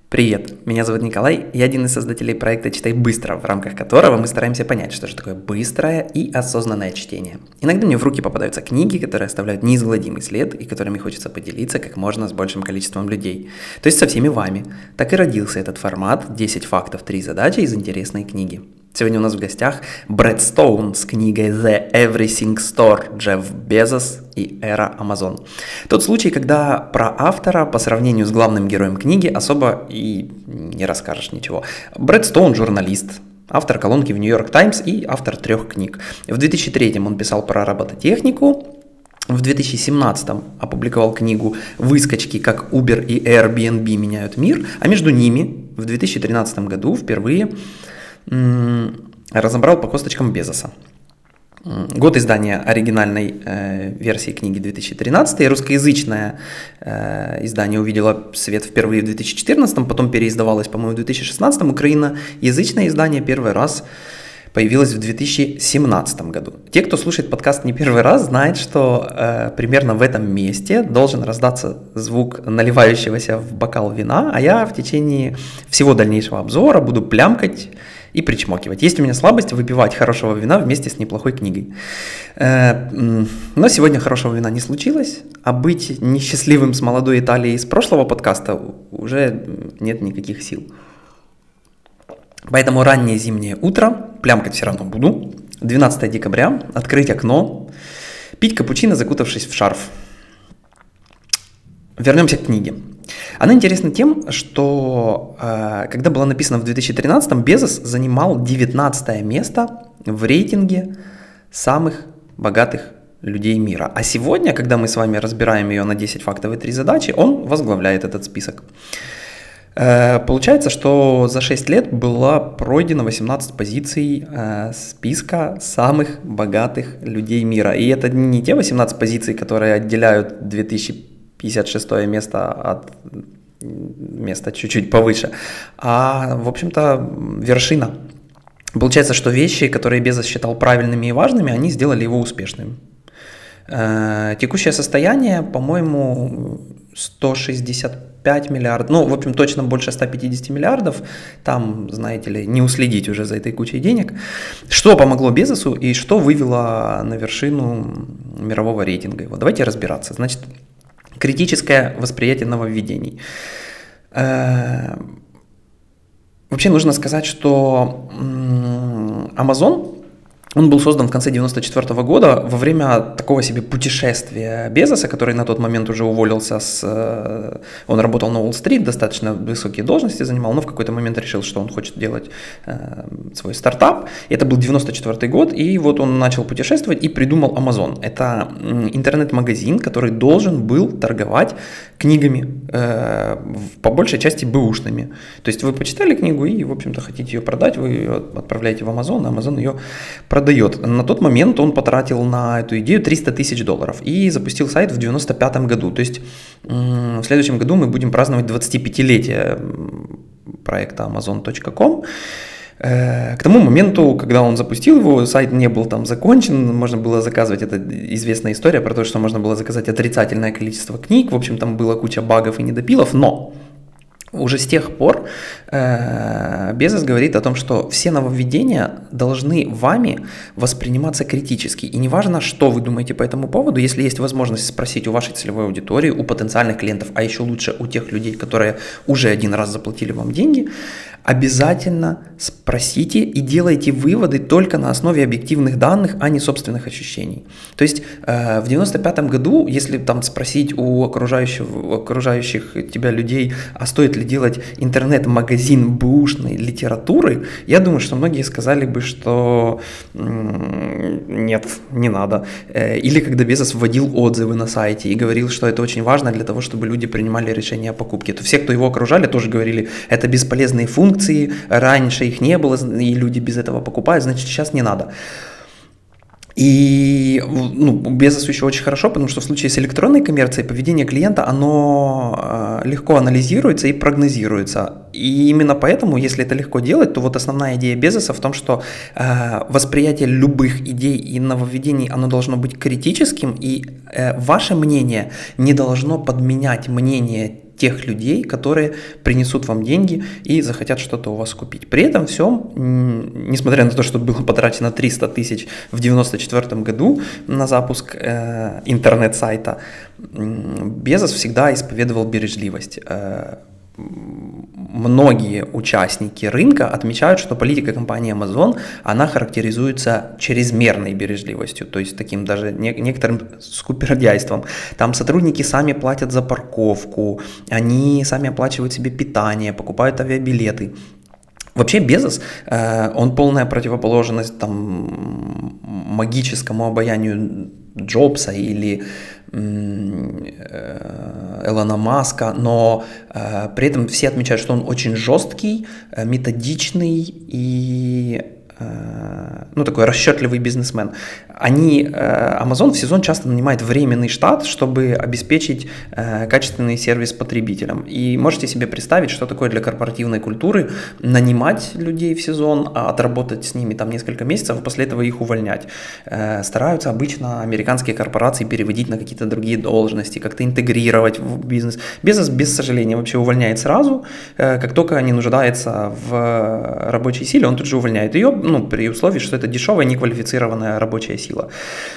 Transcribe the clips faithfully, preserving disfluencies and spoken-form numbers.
Привет, меня зовут Николай, я один из создателей проекта «Читай быстро», в рамках которого мы стараемся понять, что же такое быстрое и осознанное чтение. Иногда мне в руки попадаются книги, которые оставляют неизгладимый след и которыми хочется поделиться как можно с большим количеством людей, то есть со всеми вами. Так и родился этот формат «десять фактов, три задачи» из интересной книги. Сегодня у нас в гостях Брэд Стоун с книгой «The Everything Store. Джефф Безос и эра Amazon». Тот случай, когда про автора по сравнению с главным героем книги особо и не расскажешь ничего. Брэд Стоун – журналист, автор колонки в Нью-Йорк Таймс и автор трех книг. В две тысячи третьем он писал про робототехнику. В две тысячи семнадцатом опубликовал книгу «Выскочки, как Uber и Airbnb меняют мир», а между ними в две тысячи тринадцатом году впервые разобрал по косточкам Безоса. Год издания оригинальной э, версии книги две тысячи тринадцатый, русскоязычное э, издание увидело свет впервые в две тысячи четырнадцатом, потом переиздавалось, по-моему, в две тысячи шестнадцатом, украиноязычное издание первый раз появилось в две тысячи семнадцатом году. Те, кто слушает подкаст не первый раз, знают, что э, примерно в этом месте должен раздаться звук наливающегося в бокал вина, а я в течение всего дальнейшего обзора буду плямкать и причмокивать. Есть у меня слабость выпивать хорошего вина вместе с неплохой книгой. Но сегодня хорошего вина не случилось, а быть несчастливым с молодой Италией из прошлого подкаста уже нет никаких сил. Поэтому раннее зимнее утро, плямкать все равно буду, двенадцатого декабря, открыть окно, пить капучино, закутавшись в шарф. Вернемся к книге. Она интересна тем, что э, когда была написана в две тысячи тринадцатом, Безос занимал девятнадцатое место в рейтинге самых богатых людей мира. А сегодня, когда мы с вами разбираем ее на десять фактов и три задачи, он возглавляет этот список. Э, получается, что за шесть лет было пройдено восемнадцать позиций э, списка самых богатых людей мира. И это не те восемнадцать позиций, которые отделяют две тысячи пятьдесят шестое место от места чуть-чуть повыше, а, в общем-то, вершина. Получается, что вещи, которые Безос считал правильными и важными, они сделали его успешным. Э, текущее состояние, по-моему, сто шестьдесят пять миллиардов, ну, в общем, точно больше ста пятидесяти миллиардов, там, знаете ли, не уследить уже за этой кучей денег. Что помогло Безосу и что вывело на вершину мирового рейтинга его? Давайте разбираться. Значит, критическое восприятие нововведений. Вообще нужно сказать, что Amazon, он был создан в конце девяносто четвёртого года во время такого себе путешествия Безоса, который на тот момент уже уволился с... Он работал на Уолл-стрит, достаточно высокие должности занимал, но в какой-то момент решил, что он хочет делать э, свой стартап. Это был девяносто четвёртый год, и вот он начал путешествовать и придумал Amazon. Это интернет-магазин, который должен был торговать книгами, э, по большей части бэушными. То есть вы почитали книгу и, в общем-то, хотите ее продать, вы ее отправляете в Amazon, а Amazon ее продает. На тот момент он потратил на эту идею триста тысяч долларов и запустил сайт в девяносто пятом году. То есть в следующем году мы будем праздновать двадцатипятилетие проекта амазон точка ком. К тому моменту, когда он запустил его, сайт не был там закончен, можно было заказывать, это известная история про то, что можно было заказать отрицательное количество книг, в общем, там была куча багов и недопилов, но уже с тех пор э, Безос говорит о том, что все нововведения должны вами восприниматься критически. И неважно, что вы думаете по этому поводу, если есть возможность спросить у вашей целевой аудитории, у потенциальных клиентов, а еще лучше у тех людей, которые уже один раз заплатили вам деньги, обязательно спросите и делайте выводы только на основе объективных данных, а не собственных ощущений. То есть э, в девяносто пятом году, если там спросить у окружающих, у окружающих тебя людей, а стоит ли делать интернет-магазин бэушной литературы, я думаю, что многие сказали бы, что м- нет, не надо. Э, или когда Безос вводил отзывы на сайте и говорил, что это очень важно для того, чтобы люди принимали решения о покупке, то все, кто его окружали, тоже говорили, это бесполезные функции, раньше их не было, и люди без этого покупают, значит, сейчас не надо. И ну, Безосу еще очень хорошо, потому что в случае с электронной коммерцией поведение клиента, оно легко анализируется и прогнозируется. И именно поэтому, если это легко делать, то вот основная идея Безоса в том, что э, восприятие любых идей и нововведений, оно должно быть критическим, и э, ваше мнение не должно подменять мнение тех людей, которые принесут вам деньги и захотят что-то у вас купить. При этом всем, несмотря на то, что было потрачено триста тысяч в девяносто четвёртом году на запуск э, интернет-сайта, Безос всегда исповедовал бережливость. Э, Многие участники рынка отмечают, что политика компании Amazon, она характеризуется чрезмерной бережливостью, то есть таким даже некоторым скупердяйством. Там сотрудники сами платят за парковку, они сами оплачивают себе питание, покупают авиабилеты. Вообще Безос, он полная противоположность там магическому обаянию Джобса или Элона Маска, но э, при этом все отмечают, что он очень жесткий, э, методичный и э, ну, такой расчетливый бизнесмен. Они, э, Amazon в сезон часто нанимает временный штат, чтобы обеспечить э, качественный сервис потребителям. И можете себе представить, что такое для корпоративной культуры нанимать людей в сезон, а отработать с ними там несколько месяцев, а после этого их увольнять. Э, стараются обычно американские корпорации переводить на какие-то другие должности, как-то интегрировать в бизнес. Безос, без сожаления, вообще увольняет сразу. Э, как только не нуждается в рабочей силе, он тут же увольняет ее, ну, при условии, что это дешевая, неквалифицированная рабочая сила.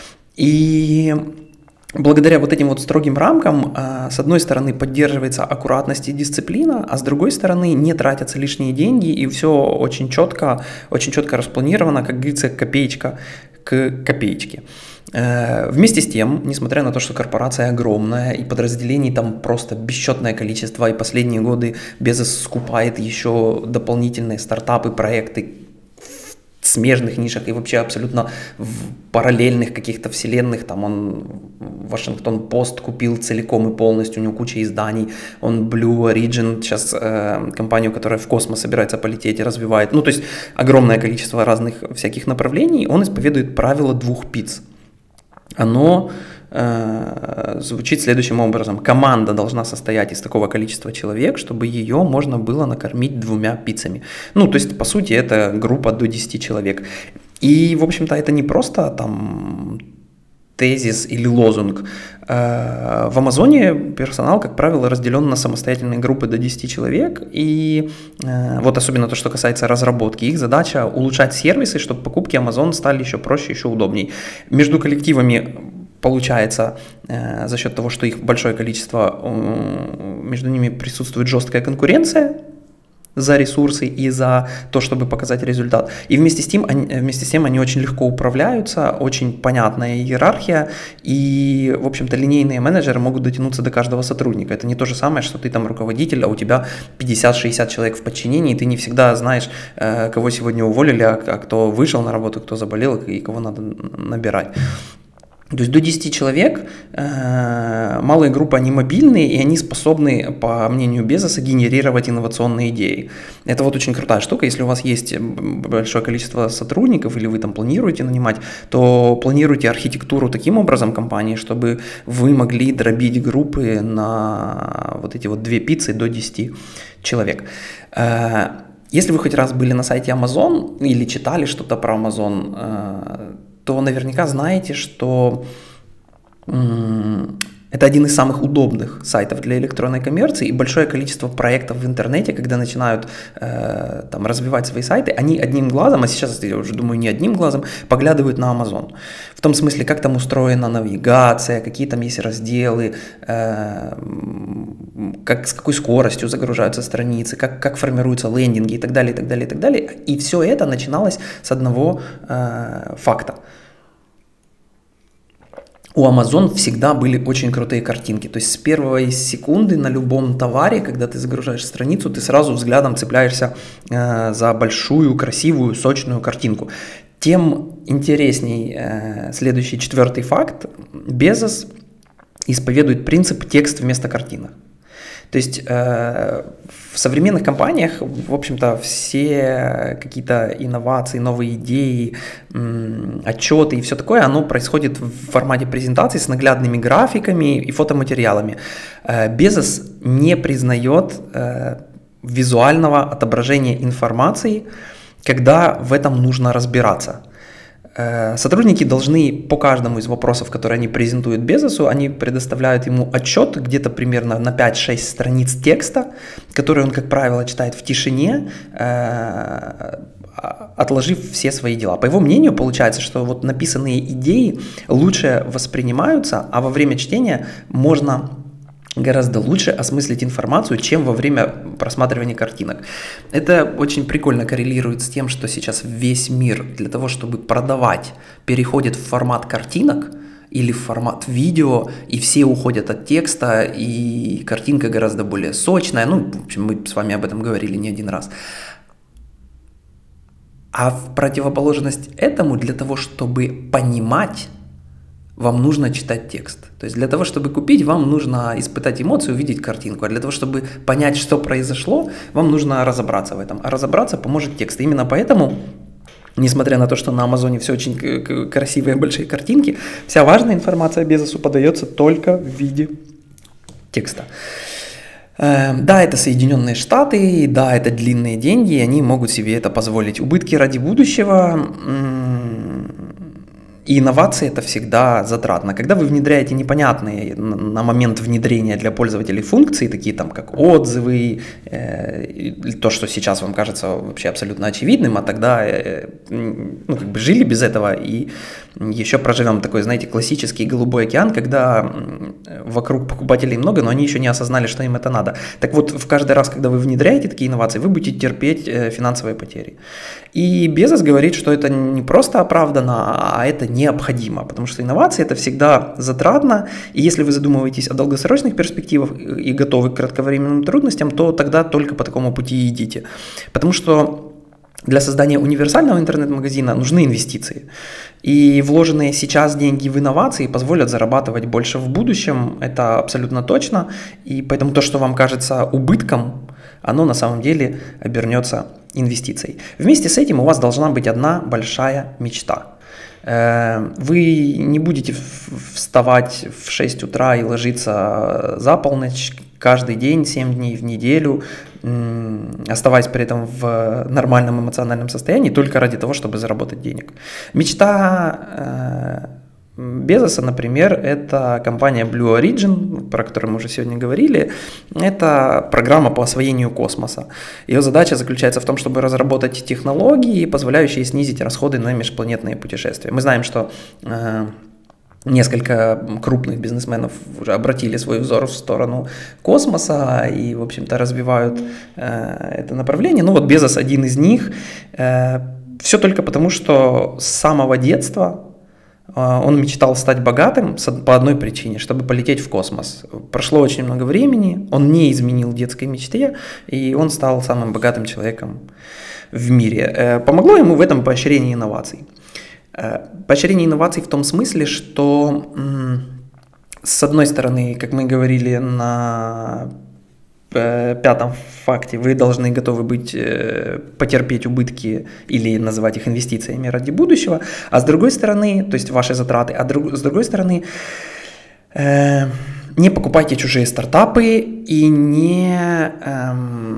И благодаря вот этим вот строгим рамкам, с одной стороны, поддерживается аккуратность и дисциплина, а с другой стороны, не тратятся лишние деньги, и все очень четко, очень четко распланировано, как говорится, копеечка к копеечке. Вместе с тем, несмотря на то, что корпорация огромная и подразделений там просто бесчетное количество, и последние годы Безос скупает еще дополнительные стартапы, проекты в смежных нишах и вообще абсолютно в параллельных каких-то вселенных. Там он Вашингтон Пост купил целиком и полностью, у него куча изданий. Он Blue Origin, сейчас э, компанию, которая в космос собирается полететь, развивает. Ну, то есть огромное количество разных всяких направлений. Он исповедует правило двух пиц. Оно э, звучит следующим образом. Команда должна состоять из такого количества человек, чтобы ее можно было накормить двумя пиццами. Ну, то есть, по сути, это группа до десяти человек. И, в общем-то, это не просто там тезис или лозунг. Э, в Амазоне персонал, как правило, разделен на самостоятельные группы до десяти человек. И э, вот особенно то, что касается разработки. Их задача улучшать сервисы, чтобы покупки Amazon стали еще проще, еще удобней. Между коллективами получается э, за счет того, что их большое количество, э, между ними присутствует жесткая конкуренция за ресурсы и за то, чтобы показать результат. И вместе с тем они, вместе с тем они очень легко управляются, очень понятная иерархия, и, в общем-то, линейные менеджеры могут дотянуться до каждого сотрудника. Это не то же самое, что ты там руководитель, а у тебя пятьдесят-шестьдесят человек в подчинении, и ты не всегда знаешь, э, кого сегодня уволили, а, а кто вышел на работу, кто заболел и кого надо набирать. То есть до десяти человек, э, малые группы, они мобильные, и они способны, по мнению Безоса, генерировать инновационные идеи. Это вот очень крутая штука. Если у вас есть большое количество сотрудников, или вы там планируете нанимать, то планируйте архитектуру таким образом компании, чтобы вы могли дробить группы на вот эти вот две пиццы до десяти человек. Э, если вы хоть раз были на сайте Amazon или читали что-то про Amazon, э, то наверняка знаете, что м- это один из самых удобных сайтов для электронной коммерции, и большое количество проектов в интернете, когда начинают э, там, развивать свои сайты, они одним глазом, а сейчас я уже думаю не одним глазом, поглядывают на Amazon. В том смысле, как там устроена навигация, какие там есть разделы, э, как, с какой скоростью загружаются страницы, как, как формируются лендинги и так далее, и так далее, и так далее. И все это начиналось с одного э, факта. У Amazon всегда были очень крутые картинки, то есть с первой секунды на любом товаре, когда ты загружаешь страницу, ты сразу взглядом цепляешься э, за большую, красивую, сочную картинку. Тем интересней э, следующий, четвертый факт. Безос исповедует принцип текст вместо картинок. То есть э, в современных компаниях, в общем-то, все какие-то инновации, новые идеи, м, отчеты и все такое, оно происходит в формате презентаций с наглядными графиками и фотоматериалами. Э, Безос не признает э, визуального отображения информации, когда в этом нужно разбираться. Сотрудники должны по каждому из вопросов, которые они презентуют Безосу, они предоставляют ему отчет где-то примерно на пять-шесть страниц текста, который он, как правило, читает в тишине, отложив все свои дела. По его мнению, получается, что вот написанные идеи лучше воспринимаются, а во время чтения можно гораздо лучше осмыслить информацию, чем во время просматривания картинок. Это очень прикольно коррелирует с тем, что сейчас весь мир для того, чтобы продавать, переходит в формат картинок или в формат видео, и все уходят от текста, и картинка гораздо более сочная. Ну, в общем, мы с вами об этом говорили не один раз. А в противоположность этому, для того, чтобы понимать, вам нужно читать текст. То есть для того, чтобы купить, вам нужно испытать эмоцию, увидеть картинку. А для того, чтобы понять, что произошло, вам нужно разобраться в этом. А разобраться поможет текст. И именно поэтому, несмотря на то, что на Амазоне все очень красивые большие картинки, вся важная информация Безосу подается только в виде текста. Да, это Соединенные Штаты, да, это длинные деньги, и они могут себе это позволить. Убытки ради будущего и инновации – это всегда затратно. Когда вы внедряете непонятные на момент внедрения для пользователей функции, такие там как отзывы, э, то, что сейчас вам кажется вообще абсолютно очевидным, а тогда э, ну, как бы жили без этого и еще проживем такой, знаете, классический голубой океан, когда вокруг покупателей много, но они еще не осознали, что им это надо. Так вот, в каждый раз, когда вы внедряете такие инновации, вы будете терпеть финансовые потери. И Безос говорит, что это не просто оправдано, а это необходимо, потому что инновации – это всегда затратно, и если вы задумываетесь о долгосрочных перспективах и готовы к кратковременным трудностям, то тогда только по такому пути идите. Потому что для создания универсального интернет-магазина нужны инвестиции. И вложенные сейчас деньги в инновации позволят зарабатывать больше в будущем, это абсолютно точно. И поэтому то, что вам кажется убытком, оно на самом деле обернется инвестицией. Вместе с этим у вас должна быть одна большая мечта. Вы не будете вставать в шесть утра и ложиться за полночь каждый день, семь дней в неделю, оставаясь при этом в нормальном эмоциональном состоянии только ради того, чтобы заработать денег. Мечта Безоса, например, это компания Blue Origin, про которую мы уже сегодня говорили. Это программа по освоению космоса. Ее задача заключается в том, чтобы разработать технологии, позволяющие снизить расходы на межпланетные путешествия. Мы знаем, что э, несколько крупных бизнесменов уже обратили свой взор в сторону космоса и, в общем-то, развивают э, это направление. Ну вот Безос один из них. Э, все только потому, что с самого детства он мечтал стать богатым по одной причине, чтобы полететь в космос. Прошло очень много времени, он не изменил детской мечте, и он стал самым богатым человеком в мире. Помогло ему в этом поощрение инноваций. Поощрение инноваций в том смысле, что с одной стороны, как мы говорили на пятом факте, вы должны готовы быть, потерпеть убытки или называть их инвестициями ради будущего, а с другой стороны, то есть ваши затраты, а друг, с другой стороны, э, не покупайте чужие стартапы и не, э,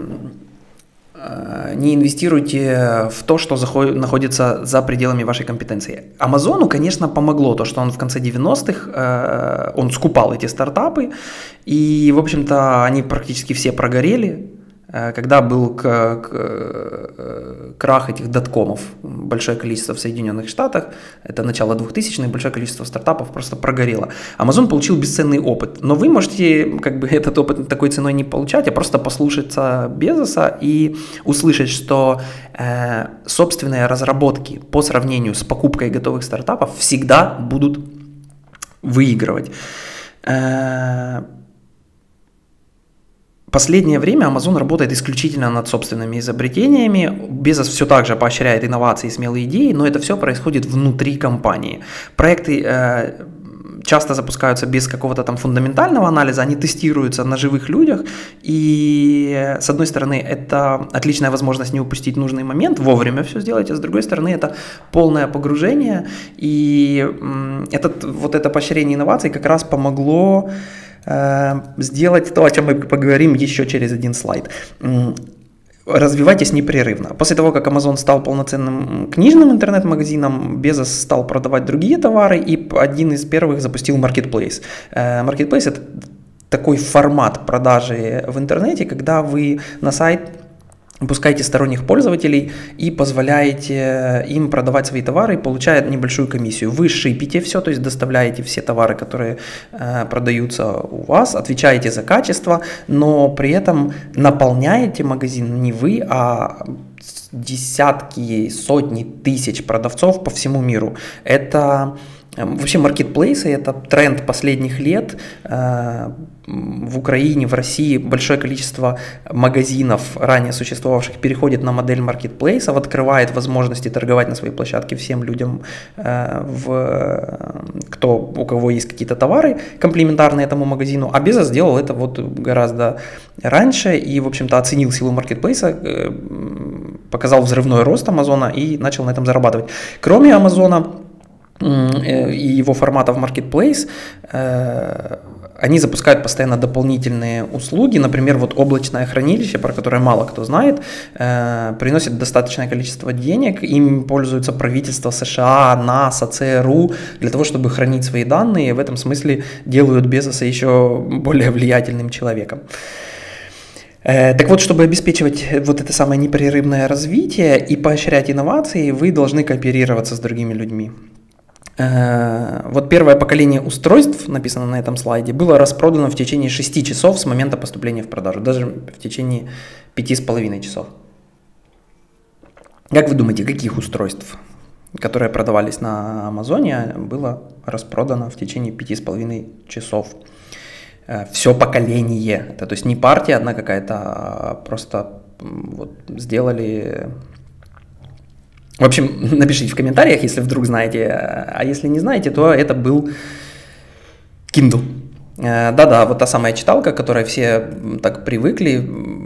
э, не инвестируйте в то, что заходит, находится за пределами вашей компетенции. Амазону, конечно, помогло то, что он в конце девяностых, э, он скупал эти стартапы, и, в общем-то, они практически все прогорели, когда был к, к, крах этих доткомов, большое количество в Соединенных Штатах, это начало двухтысячных, большое количество стартапов просто прогорело. Amazon получил бесценный опыт, но вы можете как бы этот опыт такой ценой не получать, а просто послушаться Безоса и услышать, что э, собственные разработки по сравнению с покупкой готовых стартапов всегда будут выигрывать. Э, Последнее время Amazon работает исключительно над собственными изобретениями. Безос все так же поощряет инновации и смелые идеи, но это все происходит внутри компании. Проекты э, часто запускаются без какого-то там фундаментального анализа, они тестируются на живых людях, и с одной стороны это отличная возможность не упустить нужный момент, вовремя все сделать, а с другой стороны это полное погружение, и э, этот, вот это поощрение инноваций как раз помогло сделать то, о чем мы поговорим еще через один слайд. развивайтесь непрерывно. После того, как Amazon стал полноценным книжным интернет-магазином, Безос стал продавать другие товары, и один из первых запустил Marketplace. Marketplace – это такой формат продажи в интернете, когда вы на сайт пускаете сторонних пользователей и позволяете им продавать свои товары, получая небольшую комиссию. Вы шипите все, то есть доставляете все товары, которые э, продаются у вас, отвечаете за качество, но при этом наполняете магазин не вы, а десятки, сотни тысяч продавцов по всему миру. Это вообще маркетплейсы – это тренд последних лет. В Украине, в России большое количество магазинов, ранее существовавших, переходит на модель маркетплейсов, открывает возможности торговать на своей площадке всем людям, в, кто, у кого есть какие-то товары, комплементарные этому магазину. А Безос сделал это вот гораздо раньше и, в общем-то, оценил силу маркетплейса, показал взрывной рост Амазона и начал на этом зарабатывать. Кроме Амазона и его формата в Marketplace, они запускают постоянно дополнительные услуги, например, вот облачное хранилище, про которое мало кто знает, приносит достаточное количество денег, им пользуются правительства США, НАСА, ЦРУ для того, чтобы хранить свои данные, и в этом смысле делают Безоса еще более влиятельным человеком. Так вот, чтобы обеспечивать вот это самое непрерывное развитие и поощрять инновации, вы должны кооперироваться с другими людьми. Вот первое поколение устройств, написано на этом слайде, было распродано в течение шести часов с момента поступления в продажу, даже в течение пяти с половиной часов. Как вы думаете, каких устройств, которые продавались на Амазоне, было распродано в течение пяти с половиной часов? Все поколение, это то есть не партия одна какая-то, а просто вот сделали... В общем, напишите в комментариях, если вдруг знаете, а если не знаете, то это был Kindle. Да-да, вот та самая читалка, к которой все так привыкли,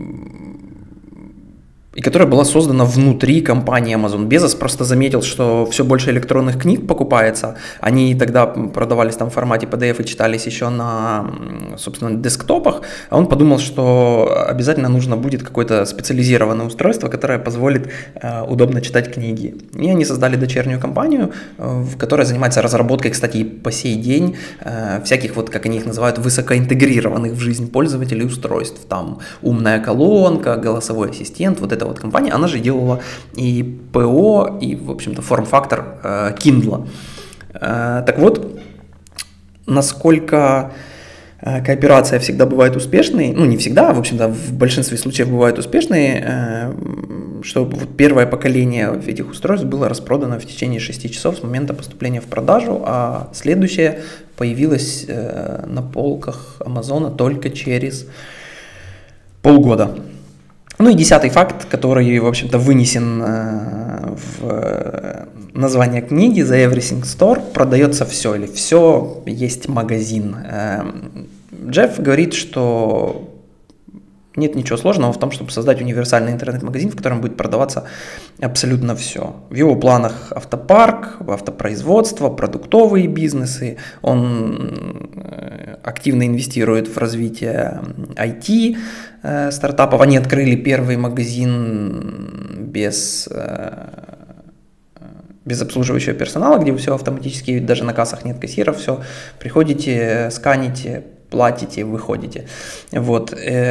и которая была создана внутри компании Amazon. Безос просто заметил, что все больше электронных книг покупается. Они тогда продавались там в формате пи ди эф и читались еще на, собственно, десктопах. А он подумал, что обязательно нужно будет какое-то специализированное устройство, которое позволит э, удобно читать книги. И они создали дочернюю компанию, э, которая занимается разработкой, кстати, и по сей день э, всяких, вот как они их называют, высокоинтегрированных в жизнь пользователей устройств. Там умная колонка, голосовой ассистент, вот это вот компания, она же делала и ПО, и, в общем-то, форм-фактор э, Kindle. Э, так вот, насколько э, кооперация всегда бывает успешной, ну, не всегда, в общем-то, в большинстве случаев бывает успешной, э, что вот первое поколение этих устройств было распродано в течение шести часов с момента поступления в продажу, а следующее появилось э, на полках Амазона только через полгода. Ну и десятый факт, который, в общем-то, вынесен э, в название книги The Everything Store, продается все или все, есть магазин. Э, Джефф говорит, что нет ничего сложного в том, чтобы создать универсальный интернет-магазин, в котором будет продаваться абсолютно все. В его планах автопарк, автопроизводство, продуктовые бизнесы. Он активно инвестирует в развитие ай ти э, стартапов. Они открыли первый магазин без, э, без обслуживающего персонала, где все автоматически, даже на кассах нет кассиров, все, приходите, сканите, платите, выходите. Вот.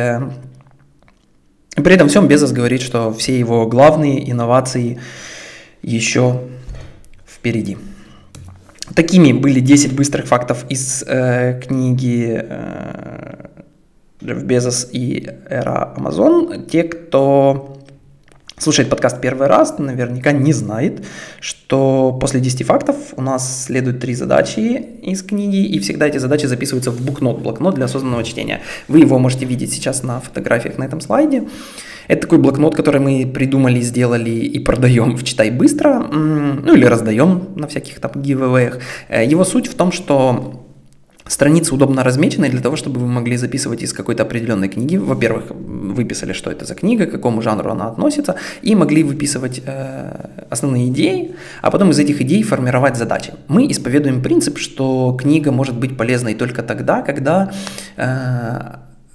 При этом всем Безос говорит, что все его главные инновации еще впереди. Такими были десять быстрых фактов из э, книги э, Джефф Безос и эра Amazon. Те, кто слушает подкаст первый раз, наверняка не знает, что после десяти фактов у нас следуют три задачи из книги, и всегда эти задачи записываются в букнот, блокнот для осознанного чтения. Вы его можете видеть сейчас на фотографиях на этом слайде. Это такой блокнот, который мы придумали, сделали и продаем в «Читай быстро», ну или раздаем на всяких там гивэвэях. Его суть в том, что страницы удобно размечены для того, чтобы вы могли записывать из какой-то определенной книги. Во-первых, выписали, что это за книга, к какому жанру она относится, и могли выписывать э, основные идеи, а потом из этих идей формировать задачи. Мы исповедуем принцип, что книга может быть полезной только тогда, когда э,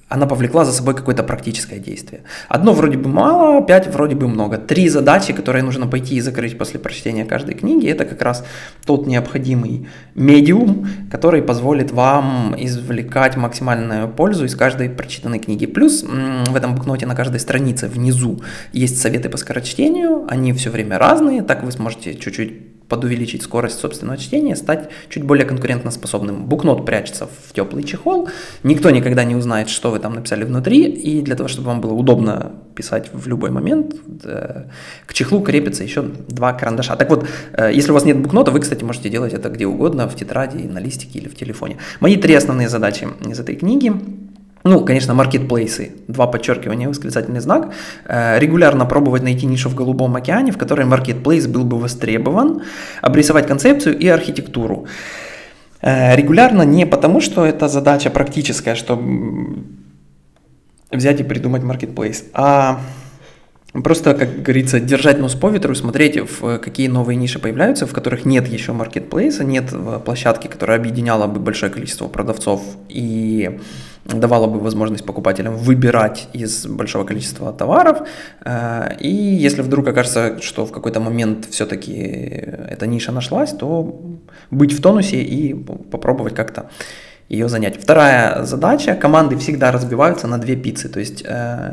она повлекла за собой какое-то практическое действие. Одно вроде бы мало, пять вроде бы много. Три задачи, которые нужно пойти и закрыть после прочтения каждой книги, это как раз тот необходимый медиум, который позволит вам извлекать максимальную пользу из каждой прочитанной книги. Плюс в этом букноте на каждой странице внизу есть советы по скорочтению, они все время разные, так вы сможете чуть-чуть подувеличить скорость собственного чтения, стать чуть более конкурентоспособным. Букнот прячется в теплый чехол, никто никогда не узнает, что вы там написали внутри, и для того, чтобы вам было удобно писать в любой момент, к чехлу крепится еще два карандаша. Так вот, если у вас нет букнота, вы, кстати, можете делать это где угодно, в тетради, на листике или в телефоне. Мои три основные задачи из этой книги. Ну, конечно, маркетплейсы, два подчеркивания, восклицательный знак. Регулярно пробовать найти нишу в голубом океане, в которой маркетплейс был бы востребован, обрисовать концепцию и архитектуру. Регулярно не потому, что это задача практическая, чтобы взять и придумать маркетплейс, а просто, как говорится, держать нос по ветру, смотреть, в какие новые ниши появляются, в которых нет еще маркетплейса, нет площадки, которая объединяла бы большое количество продавцов и давала бы возможность покупателям выбирать из большого количества товаров. И если вдруг окажется, что в какой-то момент все-таки эта ниша нашлась, то быть в тонусе и попробовать как-то ее занять. Вторая задача. Команды всегда разбиваются на две пиццы. То есть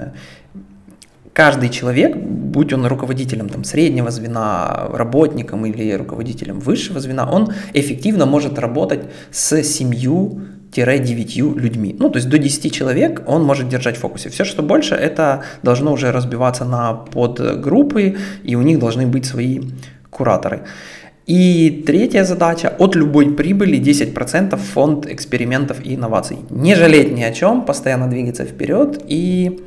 каждый человек, будь он руководителем там, среднего звена, работником или руководителем высшего звена, он эффективно может работать с семью-девятью людьми. Ну, то есть до десяти человек он может держать в фокусе. Все, что больше, это должно уже разбиваться на подгруппы, и у них должны быть свои кураторы. И третья задача – от любой прибыли десять процентов в фонд экспериментов и инноваций. Не жалеть ни о чем, постоянно двигаться вперед и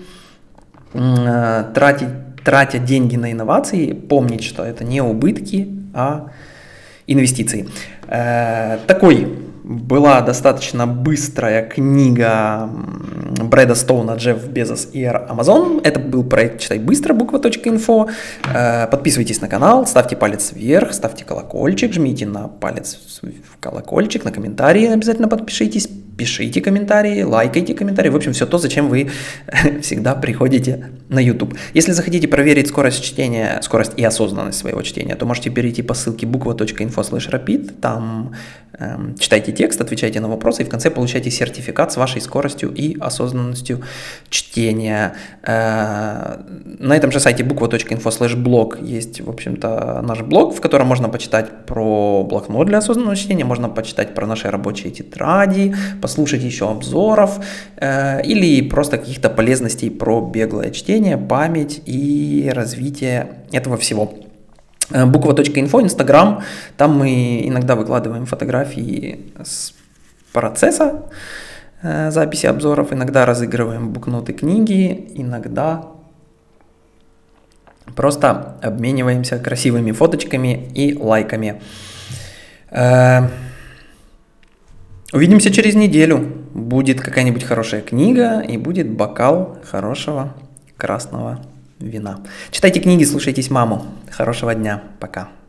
тратить, тратя деньги на инновации, помнить, что это не убытки, а инвестиции. Э, такой была достаточно быстрая книга Брэда Стоуна «Джефф Безос и Амазон». Это был проект «Читай быстро», буква точка инфо. Э, подписывайтесь на канал, ставьте палец вверх, ставьте колокольчик, жмите на палец в колокольчик, на комментарии обязательно подпишитесь, пишите комментарии, лайкайте комментарии. В общем, все то, зачем вы всегда приходите на YouTube. Если захотите проверить скорость чтения, скорость и осознанность своего чтения, то можете перейти по ссылке буква точка инфо слэш рапид. Там эм, читайте текст, отвечайте на вопросы и в конце получайте сертификат с вашей скоростью и осознанностью чтения. Э, на этом же сайте буква точка инфо слэш блог есть, в общем-то, наш блог, в котором можно почитать про блокнот для осознанного чтения, можно почитать про наши рабочие тетради, послушать еще обзоров э, или просто каких-то полезностей про беглое чтение, память и развитие этого всего. буква точка инфо, Инстаграм, там мы иногда выкладываем фотографии с процесса э, записи обзоров, иногда разыгрываем букноты книги, иногда просто обмениваемся красивыми фоточками и лайками. Э, Увидимся через неделю. Будет какая-нибудь хорошая книга и будет бокал хорошего красного вина. Читайте книги, слушайтесь маму. Хорошего дня. Пока.